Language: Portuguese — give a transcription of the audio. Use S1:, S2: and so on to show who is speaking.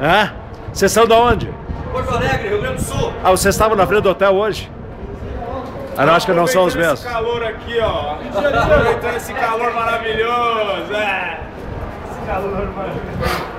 S1: Hã? Vocês são de onde?
S2: Porto Alegre, Rio Grande do Sul.
S1: Ah, vocês estavam na frente do hotel hoje? Ah, não, acho que não são os mesmos.
S3: Esse calor aqui, ó. Aproveitando esse calor maravilhoso. Esse calor maravilhoso.